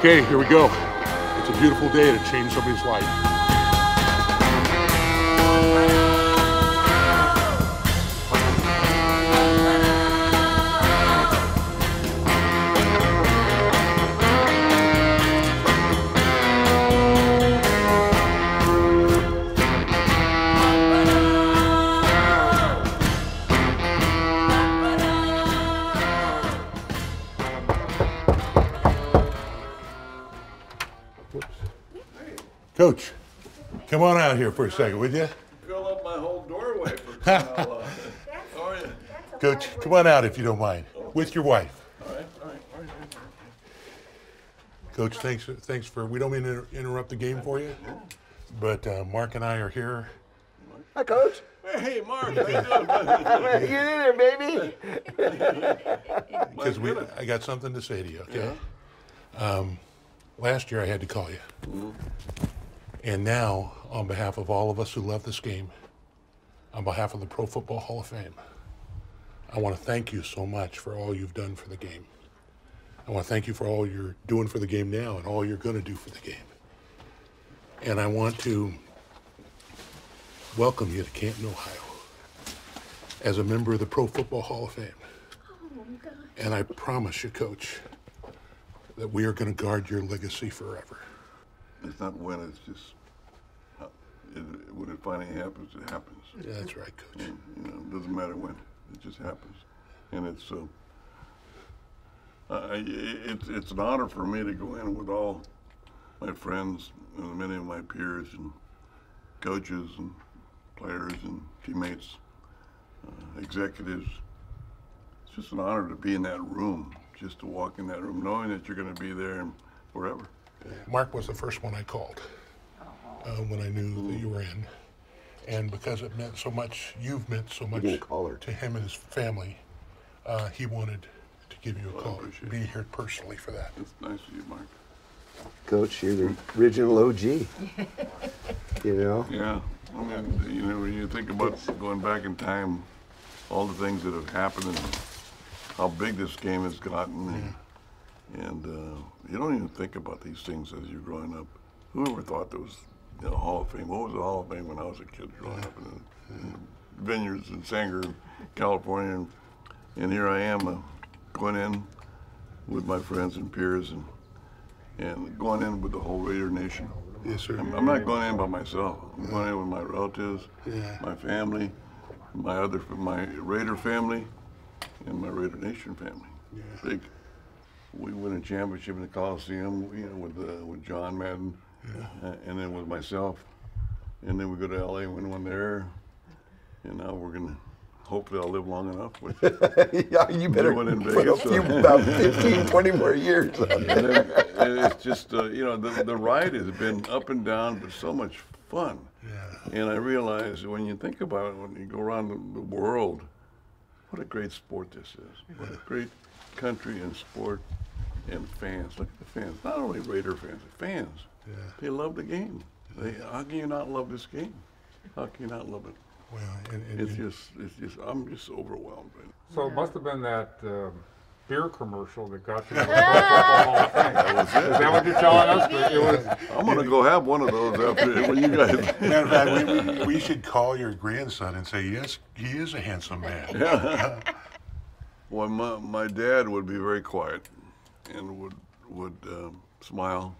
Okay, here we go. It's a beautiful day to change somebody's life. Coach, come on out here for a second, would you? Fill up my whole doorway for crying out loud. How are you? Coach, come on out if you don't mind, with your wife. All right. Coach, thanks for, we don't mean to interrupt the game for you, but Mark and I are here. Hi, Coach. Hey, Mark, how you doing? Get in there, baby. Because I got something to say to you, okay? Yeah. Last year I had to call you. And now, on behalf of all of us who love this game, on behalf of the Pro Football Hall of Fame, I want to thank you so much for all you've done for the game. I want to thank you for all you're doing for the game now and all you're going to do for the game. And I want to welcome you to Canton, Ohio, as a member of the Pro Football Hall of Fame. Oh, God. And I promise you, Coach, that we are going to guard your legacy forever. It's not when, it's just when it finally happens, it happens. Yeah, that's right, Coach. And, it doesn't matter when, it just happens. And it's it's an honor for me to go in with all my friends and many of my peers and coaches and players and teammates, executives. It's just an honor to be in that room, just to walk in that room, knowing that you're going to be there forever. Mark was the first one I called when I knew that you were in. And because it meant so much, you've meant so much to him and his family, he wanted to give you a call, be here personally for that. It's nice of you, Mark. Coach, you're the original OG. You know? Yeah. I mean, when you think about going back in time, all the things that have happened and how big this game has gotten, and you don't even think about these things as you're growing up. Whoever thought there was Hall of Fame? What was the Hall of Fame when I was a kid growing up in the vineyards in Sanger, California, and here I am going in with my friends and peers and going in with the whole Raider Nation. Yes, sir. I'm not going in by myself. I'm going in with my relatives, my family, my Raider family, and my Raider Nation family. Yeah. We win a championship in the Coliseum, with John Madden, and then with myself, and then we go to LA and win one there, and now we're gonna. Hopefully I'll live long enough. Yeah, you better put about 15, 20 more years on it. And it's just, the ride has been up and down, but so much fun. Yeah. And I realize when you think about it, when you go around the world, what a great sport this is. What a great country and sport and fans. Look at the fans. Not only Raider fans, the fans. Yeah. They love the game. How can you not love this game? How can you not love it? Well, it's just, I'm just overwhelmed. So it must have been that beer commercial that got you to the Pro Football Hall of Fame. That was it. Is that what you're telling us? I'm going to go have one of those after when you guys. Matter of fact, we should call your grandson and say, yes, he is a handsome man. Yeah. Well, my dad would be very quiet and would smile.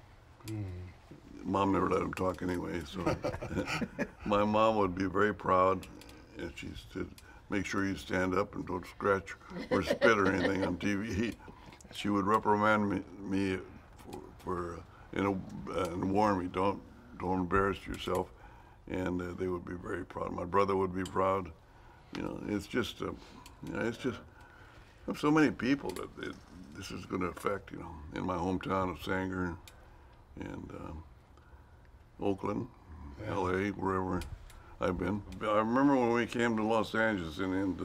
Mom never let him talk anyway, so my mom would be very proud, and she said, make sure you stand up and don't scratch or spit or anything on TV. She would reprimand me and warn me, don't embarrass yourself, and they would be very proud. My brother would be proud. It's just, it's just so many people that this is going to affect, in my hometown of Sanger and Oakland, LA, wherever I've been. I remember when we came to Los Angeles and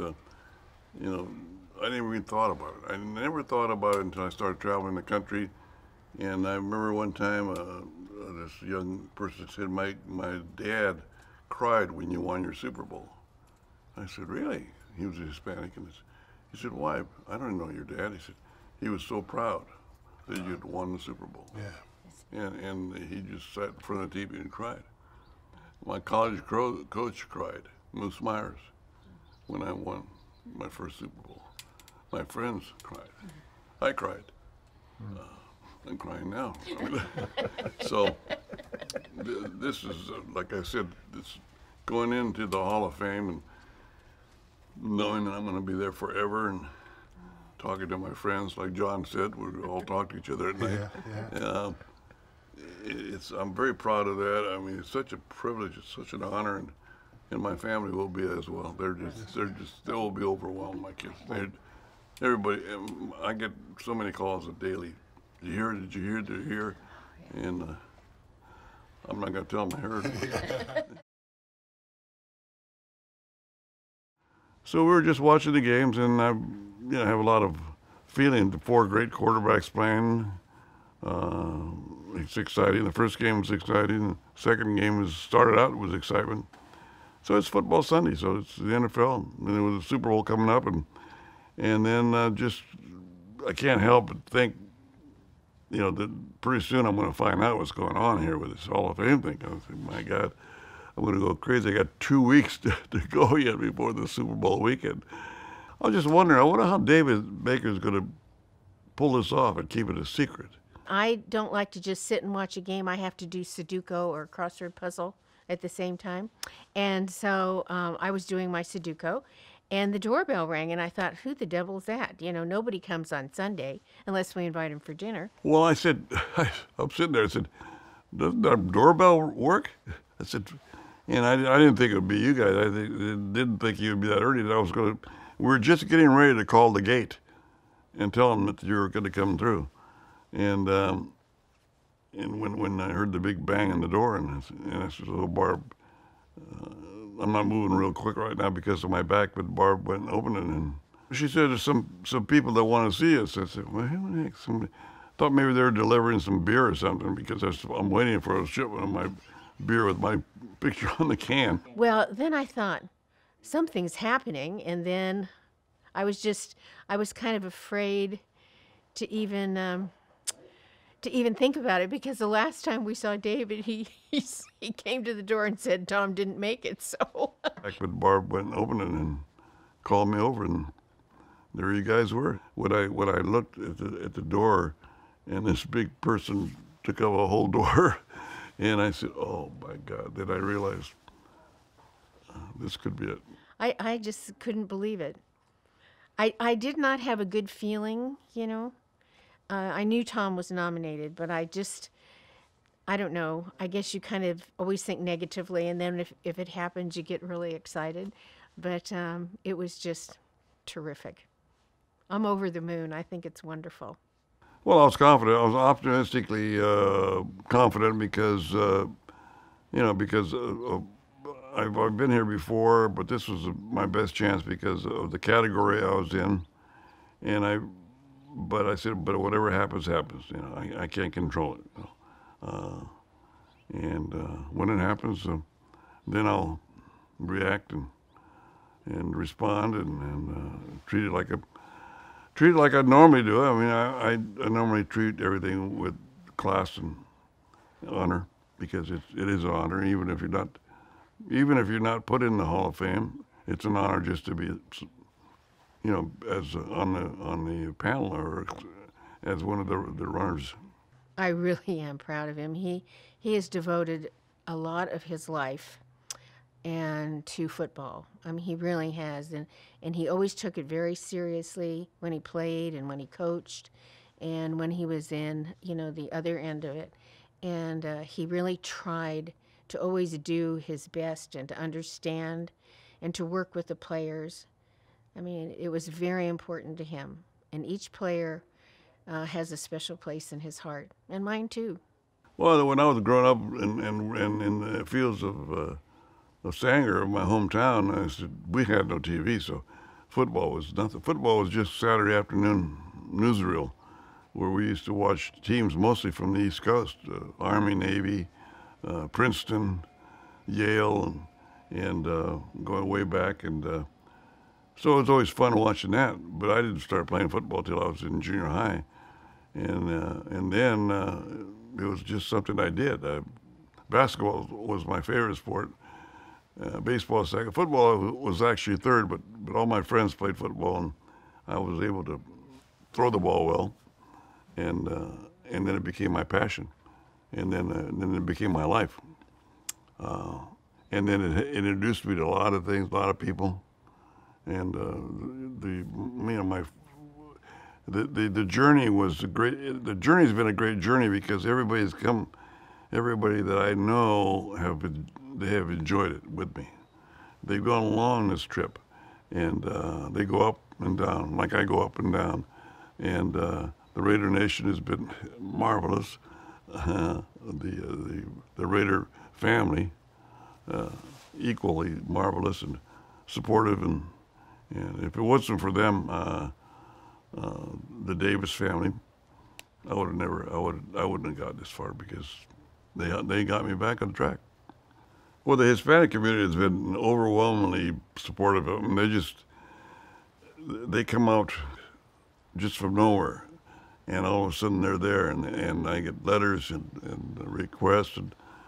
I never even thought about it. I never thought about it until I started traveling the country. And I remember one time this young person said, my dad cried when you won your Super Bowl. I said, really? He was a Hispanic. And he said, why? I don't know your dad. He said, he was so proud. that you'd won the Super Bowl. Yeah. And he just sat in front of the TV and cried. My college coach cried, Moose Myers, when I won my first Super Bowl. My friends cried. I cried. I'm crying now. So this is, like I said, this going into the Hall of Fame and knowing that I'm going to be there forever and talking to my friends, like John said, we all talk to each other at night. Yeah. I'm very proud of that. I mean, it's such a privilege, it's such an honor, and my family will be as well. They'll be overwhelmed, my kids. Everybody, I get so many calls daily. Did you hear? Did you hear? Did you hear? And I'm not going to tell them I heard. So we were just watching the games, and I have a lot of feeling. The 4 great quarterbacks playing. It's exciting. The first game was exciting. The second game started out with excitement. So it's football Sunday. So it's the NFL, and there was a Super Bowl coming up, and then I can't help but think, that pretty soon I'm going to find out what's going on here with this Hall of Fame thing. I was thinking, my God, I'm going to go crazy. I got 2 weeks to go yet before the Super Bowl weekend. I was just wondering, I wonder how David Baker's going to pull this off and keep it a secret. I don't like to just sit and watch a game. I have to do Sudoku or crossword puzzle at the same time. And so I was doing my Sudoku, and the doorbell rang, and I thought, who the devil's that? Nobody comes on Sunday unless we invite him for dinner. Well, I'm sitting there, I said, doesn't our doorbell work? I said, and I didn't think it would be you guys. I didn't think you would be that early. We were just getting ready to call the gate and tell them that you were going to come through. And when I heard the big bang on the door, and I said, "Oh, Barb, I'm not moving real quick right now because of my back," but Barb went and opened it, and she said, "There's some people that want to see us." I said, "Well, who the heck? Somebody?" Thought maybe they were delivering some beer or something, because I'm waiting for a shipment of my beer with my picture on the can. Well, then I thought, something's happening, and then I was kind of afraid to even think about it, because the last time we saw David, he came to the door and said Tom didn't make it, so. But Barb went and opened it and called me over, and there you guys were. When I looked at the door, and this big person took up a whole door, and I said, "Oh my God!" Then I realized this could be it. I just couldn't believe it. I did not have a good feeling, I knew Tom was nominated, but I don't know. I guess you kind of always think negatively, and then if it happens, you get really excited. But it was just terrific. I'm over the moon. I think it's wonderful. Well, I was confident. I was optimistically confident because, I've been here before, but this was my best chance because of the category I was in, But I said, but whatever happens, happens. I can't control it. When it happens, then I'll react and respond and treat it like I normally do. I mean, I normally treat everything with class and honor, because it is an honor, even if you're not put in the Hall of Fame. It's an honor just to be, as on the panel or as one of the runners. I really am proud of him. He has devoted a lot of his life to football. I mean, he really has, and he always took it very seriously when he played and when he coached, and when he was in the other end of it. And he really tried to always do his best and to understand and to work with the players. I mean, it was very important to him, and each player has a special place in his heart, and mine too. Well, when I was growing up and in the fields of Sanger, my hometown, I said, we had no TV, so football was nothing. Football was just Saturday afternoon newsreel, where we used to watch teams mostly from the East Coast, Army, Navy, Princeton, Yale, and going way back. And so it was always fun watching that. But I didn't start playing football till I was in junior high. and then it was just something I did. Basketball was my favorite sport. Baseball second. Football was actually third, but all my friends played football, and I was able to throw the ball well, and then it became my passion, and then it became my life, and then it introduced me to a lot of things, a lot of people, and the journey was a great. The journey's been a great journey because everybody that I know they have enjoyed it with me. They've gone along this trip, and they go up and down like I go up and down, and the Raider Nation has been marvelous. The Raider family equally marvelous and supportive, and if it wasn't for them, the Davis family, I wouldn't have got this far because they got me back on track. Well, the Hispanic community has been overwhelmingly supportive of them. They come out just from nowhere, and all of a sudden they're there, and I get letters and requests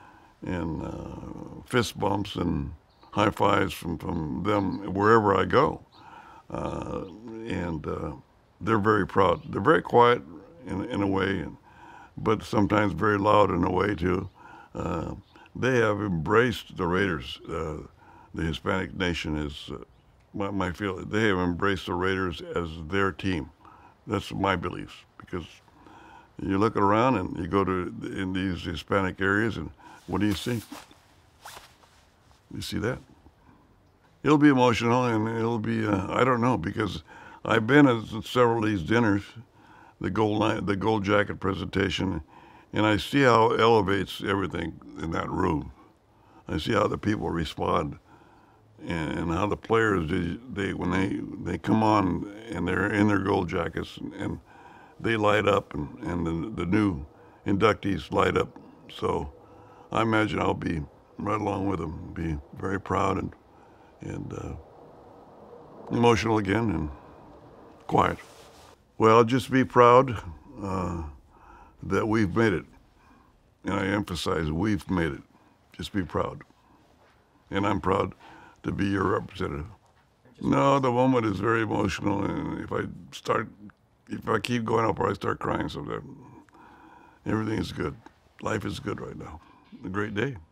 and fist bumps and high fives from them wherever I go, and they're very proud. They're very quiet in a way, but sometimes very loud in a way too. They have embraced the Raiders. The Hispanic nation is my feeling. They have embraced the Raiders as their team. That's my beliefs, because you look around and you go in these Hispanic areas, and what do you see? You see that? It'll be emotional, and it'll be I don't know, because I've been at several of these dinners, the gold jacket presentation, and I see how it elevates everything in that room. I see how the people respond, and how the players, when they come on and they're in their gold jackets, and they light up, and the new inductees light up. So I imagine I'll be right along with them, be very proud and emotional again, and quiet. Well, just be proud that we've made it. And I emphasize, we've made it. Just be proud. And I'm proud to be your representative. No, the moment is very emotional, and if I keep going, I'll probably start crying sometime. Everything is good. Life is good right now. A great day.